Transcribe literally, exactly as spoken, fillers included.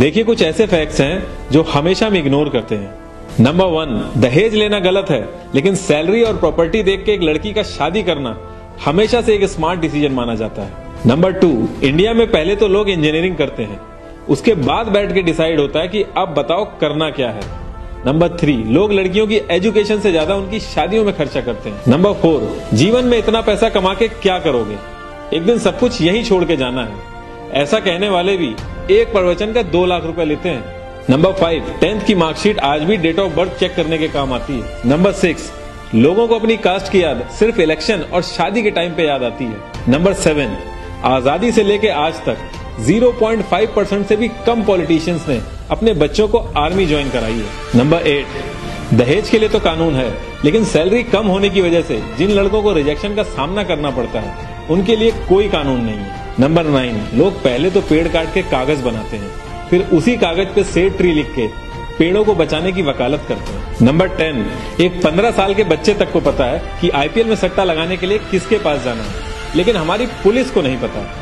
देखिए कुछ ऐसे फैक्ट्स हैं जो हमेशा हम इग्नोर करते हैं। नंबर वन, दहेज लेना गलत है, लेकिन सैलरी और प्रॉपर्टी देख के एक लड़की का शादी करना हमेशा से एक स्मार्ट डिसीजन माना जाता है। नंबर टू, इंडिया में पहले तो लोग इंजीनियरिंग करते हैं, उसके बाद बैठ के डिसाइड होता है कि अब बताओ करना क्या है। नंबर थ्री, लोग लड़कियों की एजुकेशन से ज्यादा उनकी शादियों में खर्चा करते हैं। नंबर फोर, जीवन में इतना पैसा कमा के क्या करोगे, एक दिन सब कुछ यही छोड़ के जाना है, ऐसा कहने वाले भी एक प्रवचन का दो लाख रुपए लेते हैं। नंबर फाइव, टेंथ की मार्कशीट आज भी डेट ऑफ बर्थ चेक करने के काम आती है। नंबर सिक्स, लोगों को अपनी कास्ट की याद सिर्फ इलेक्शन और शादी के टाइम पे याद आती है। नंबर सेवन, आजादी से लेके आज तक ज़ीरो पॉइंट फाइव परसेंट से भी कम पॉलिटिशियंस ने अपने बच्चों को आर्मी ज्वाइन कराई है। नंबर एट, दहेज के लिए तो कानून है, लेकिन सैलरी कम होने की वजह से जिन लड़कों को रिजेक्शन का सामना करना पड़ता है उनके लिए कोई कानून नहीं है। नंबर नाइन, लोग पहले तो पेड़ काट के कागज बनाते हैं, फिर उसी कागज पे सेड ट्री लिख के पेड़ों को बचाने की वकालत करते हैं। नंबर टेन, एक पंद्रह साल के बच्चे तक को पता है कि आईपीएल में सट्टा लगाने के लिए किसके पास जाना है, लेकिन हमारी पुलिस को नहीं पता।